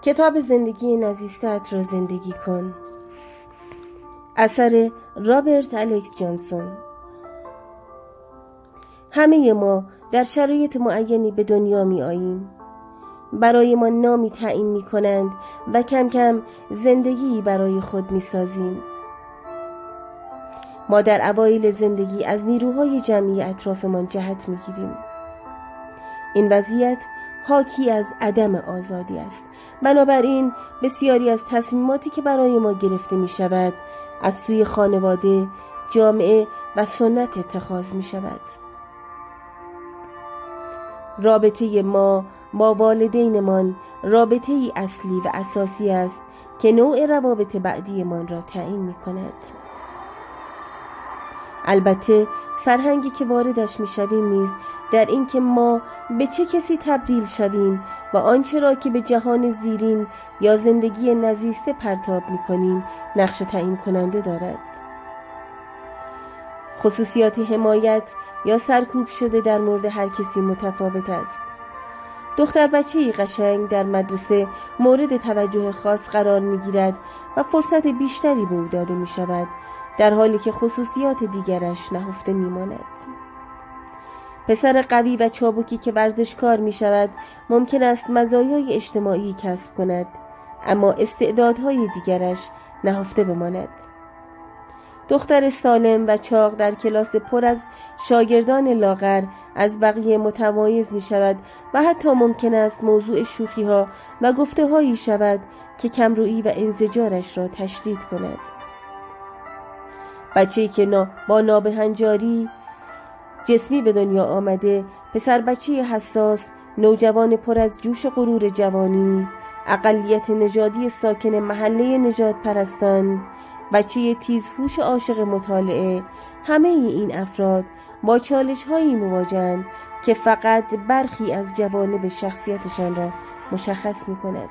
کتاب زندگی نزیسته‌ات را زندگی کن. اثر رابرت الکس جانسون. همه ما در شرایط معینی به دنیا می آییم. برای ما نامی تعیین می کنند و کم کم زندگی برای خود می سازیم. ما در اوایل زندگی از نیروهای جمعی اطرافمان جهت می گیریم. این وضعیت حاکی از عدم آزادی است. بنابراین بسیاری از تصمیماتی که برای ما گرفته می شود از سوی خانواده، جامعه و سنت اتخاذ می شود. رابطه ما با والدینمان رابطه ای اصلی و اساسی است که نوع روابط بعدی من را تعیین می کند. البته فرهنگی که واردش می شویم نیز در این که ما به چه کسی تبدیل شویم و آنچه را که به جهان زیرین یا زندگی نزیسته پرتاب می کنیم نقش تعیین کننده دارد. خصوصیات حمایت یا سرکوب شده در مورد هر کسی متفاوت است. دختر بچه‌ای قشنگ در مدرسه مورد توجه خاص قرار می گیرد و فرصت بیشتری به او داده می شود، در حالی که خصوصیات دیگرش نهفته می ماند. پسر قوی و چابکی که ورزشکار می شود ممکن است مزایای اجتماعی کسب کند، اما استعدادهای دیگرش نهفته بماند. دختر سالم و چاق در کلاس پر از شاگردان لاغر از بقیه متمایز می شود و حتی ممکن است موضوع شوخی ها و گفته هایی شود که کمرویی و انزجارش را تشدید کند. بچه‌ای که با نابهنجاری جسمی به دنیا آمده، پسر بچه حساس، نوجوان پر از جوش و غرور جوانی، اقلیت نژادی ساکن محله نژاد پرستان، بچه تیزهوش عاشق مطالعه، همه این افراد با چالش هایی مواجهند که فقط برخی از جوانب شخصیتشان را مشخص می کند.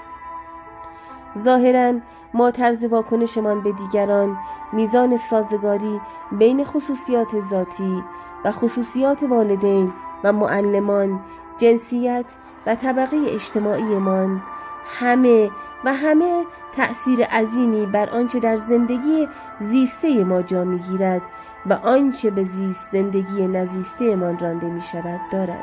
ظاهراً ما طرز واکنشمان به دیگران، میزان سازگاری بین خصوصیات ذاتی و خصوصیات والدین و معلمان، جنسیت و طبقه اجتماعیمان، همه تأثیر عظیمی بر آنچه در زندگی زیسته ما جا می‌گیرد و آنچه به زندگی نزیسته ما رانده می‌شود دارد.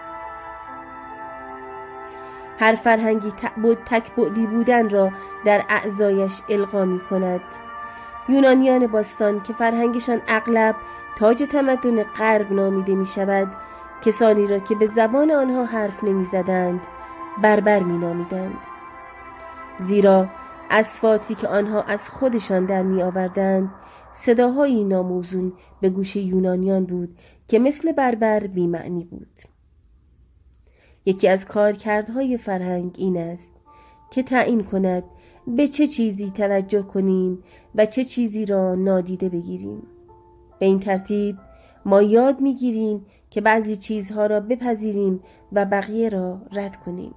هر فرهنگی تک‌بعدی بودن را در اعضایش القا می‌کند. یونانیان باستان که فرهنگشان اغلب تاج تمدن غرب نامیده می‌شود، کسانی را که به زبان آنها حرف نمی‌زدند بربر می‌نامیدند، زیرا اصواتی که آنها از خودشان در می‌آوردند صداهایی ناموزون به گوش یونانیان بود که مثل بربر بی‌معنی بود. یکی از کارکردهای فرهنگ این است که تعیین کند به چه چیزی توجه کنیم و چه چیزی را نادیده بگیریم. به این ترتیب ما یاد می‌گیریم که بعضی چیزها را بپذیریم و بقیه را رد کنیم.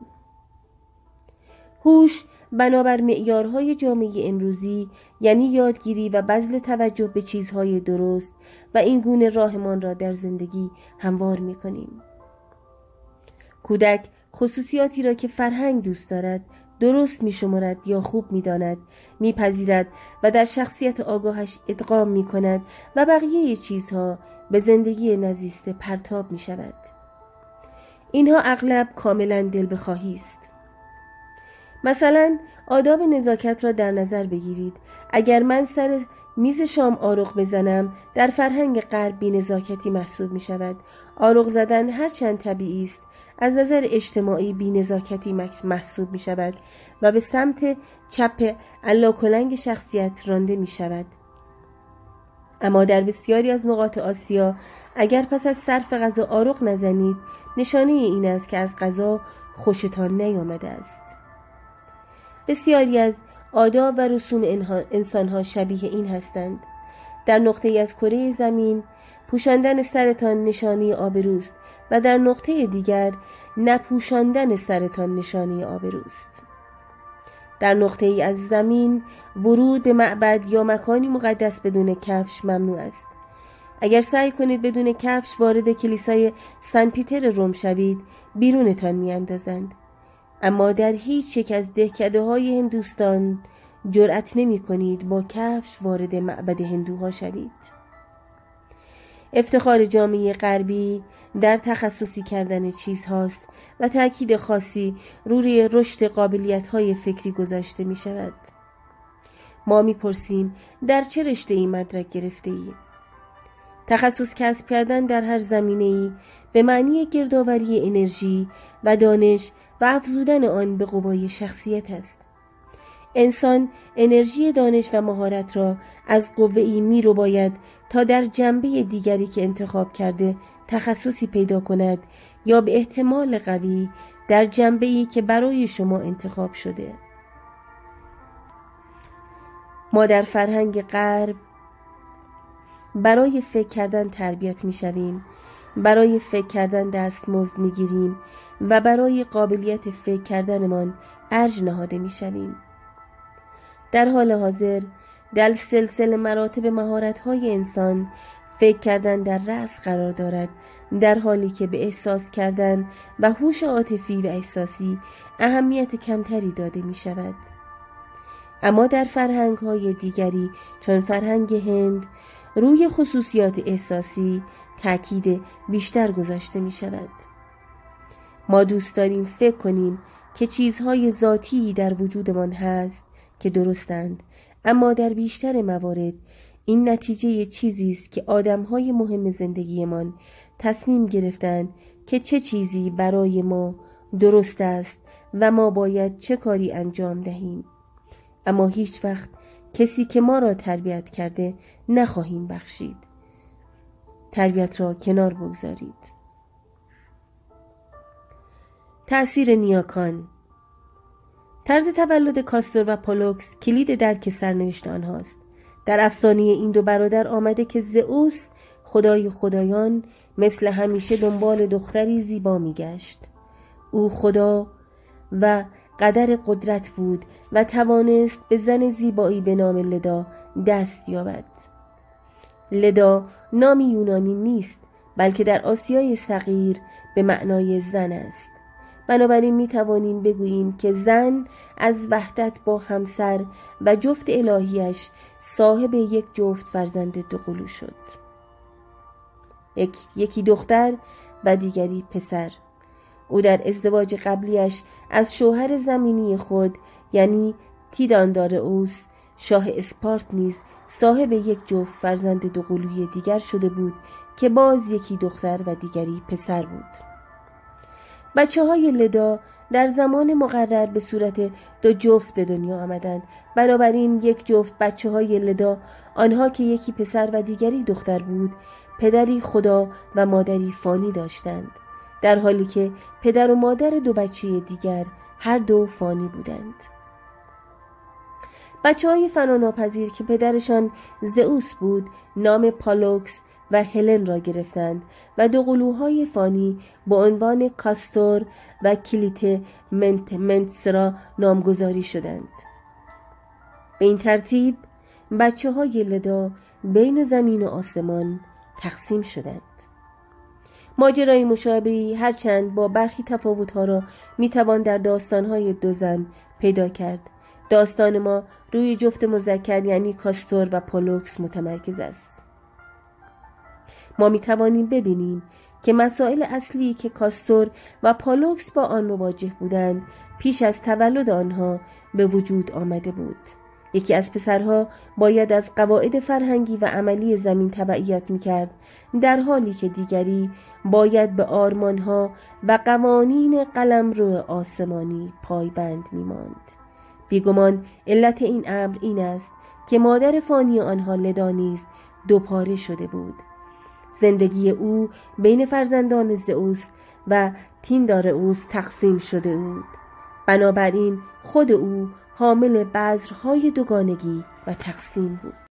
هوش بنابر معیارهای جامعه امروزی یعنی یادگیری و بذل توجه به چیزهای درست و این گونه راهمان را در زندگی هموار می‌کنیم. کودک خصوصیاتی را که فرهنگ دوست دارد درست می‌شمارد یا خوب می‌داند، می‌پذیرد و در شخصیت آگاهش ادغام می‌کند و بقیه چیزها به زندگی نزیسته پرتاب می‌شود. اینها اغلب کاملاً دل بخواهی است. مثلا آداب نزاکت را در نظر بگیرید. اگر من سر میز شام آرق بزنم در فرهنگ غرب بی‌نزاکتی محسوب می‌شود. آرق زدن هرچند طبیعی است از نظر اجتماعی بی‌نزاکتی محسوب می‌شود و به سمت چپ الاکلنگ شخصیت رانده می‌شود. اما در بسیاری از نقاط آسیا اگر پس از صرف غذا آرق نزنید نشانه این است که از غذا خوشتان نیامده است. بسیاری از آداب و رسوم انسان‌ها شبیه این هستند. در نقطه‌ای از کره زمین پوشاندن سرتان نشانه آبروست و در نقطه دیگر نپوشاندن سرتان نشانه آبروست. در نقطه‌ای از زمین ورود به معبد یا مکانی مقدس بدون کفش ممنوع است. اگر سعی کنید بدون کفش وارد کلیسای سن پیتر روم شوید بیرونتان می‌اندازند. اما در هیچ یک از دهکده‌های هندوستان جرأت نمی کنید با کفش وارد معبد هندوها شوید. افتخار جامعه غربی در تخصصی کردن چیزهاست و تأکید خاصی روی رشد قابلیت‌های فکری گذاشته می شود. ما می پرسیم در چه رشته‌ای مدرک گرفته ای؟ تخصص کسب کردن در هر زمینه‌ای به معنی گردآوری انرژی و دانش و افزودن آن به قوای شخصیت است. انسان انرژی دانش و مهارت را از قوه‌ای می‌رباید تا در جنبه دیگری که انتخاب کرده تخصصی پیدا کند یا به احتمال قوی در جنبه‌ای که برای شما انتخاب شده. ما در فرهنگ غرب برای فکر کردن تربیت می‌شویم، برای فکر کردن دستمزد می‌گیریم و برای قابلیت فکر کردنمان ارج نهاده می‌شویم. در حال حاضر در سلسله مراتب مهارت‌های انسان فکر کردن در رأس قرار دارد، در حالی که به احساس کردن و هوش عاطفی و احساسی اهمیت کمتری داده می‌شود. اما در فرهنگ‌های دیگری چون فرهنگ هند روی خصوصیات احساسی تأکید بیشتر گذاشته می‌شود. ما دوست داریم فکر کنیم که چیزهای ذاتی در وجودمان هست که درستند، اما در بیشتر موارد این نتیجه چیزی است که آدم‌های مهم زندگیمان تصمیم گرفتند که چه چیزی برای ما درست است و ما باید چه کاری انجام دهیم. اما هیچ وقت کسی که ما را تربیت کرده نخواهیم بخشید. تربیت را کنار بگذارید. تأثیر نیاکان. طرز تولد کاستور و پولوکس کلید درک سرنوشت آنهاست. در افسانه این دو برادر آمده که زئوس خدای خدایان مثل همیشه دنبال دختری زیبا میگشت. او خدا و قدر قدرت بود و توانست به زن زیبایی به نام لدا دست یابد. لدا نامی یونانی نیست، بلکه در آسیای صغیر به معنای زن است. بنابراین می توانیم بگوییم که زن از وحدت با همسر و جفت الهیش صاحب یک جفت فرزند دوقلو شد. یکی دختر و دیگری پسر. او در ازدواج قبلیش از شوهر زمینی خود یعنی تیداندارئوس شاه اسپارت نیز صاحب یک جفت فرزند دوقلوی دیگر شده بود که باز یکی دختر و دیگری پسر بود. بچه‌های لدا در زمان مقرر به صورت دو جفت به دنیا آمدند. بنابراین یک جفت بچه‌های لدا، آنها که یکی پسر و دیگری دختر بود، پدری خدا و مادری فانی داشتند، در حالی که پدر و مادر دو بچه دیگر هر دو فانی بودند. بچه‌های فناناپذیر که پدرشان زئوس بود نام پالوکس و هلن را گرفتند و دو قلوهای فانی با عنوان کاستور و کلیت منتسرا نامگذاری شدند. به این ترتیب بچه‌های لدا بین زمین و آسمان تقسیم شدند. ماجرای مشابهی هرچند با برخی تفاوت‌ها را می‌توان در داستان‌های دو زن پیدا کرد. داستان ما روی جفت مذکر یعنی کاستور و پولوکس متمرکز است. ما می توانیم ببینیم که مسائل اصلی که کاستور و پولوکس با آن مواجه بودند پیش از تولد آنها به وجود آمده بود. یکی از پسرها باید از قواعد فرهنگی و عملی زمین تبعیت می کرد، در حالی که دیگری باید به آرمانها و قوانین قلمرو آسمانی پایبند می ماند. بیگمان علت این امر این است که مادر فانی آنها لدا نیز دوپاره شده بود. زندگی او بین فرزندان زئوس و تیندارئوس تقسیم شده بود. بنابراین خود او حامل بذرهای دوگانگی و تقسیم بود.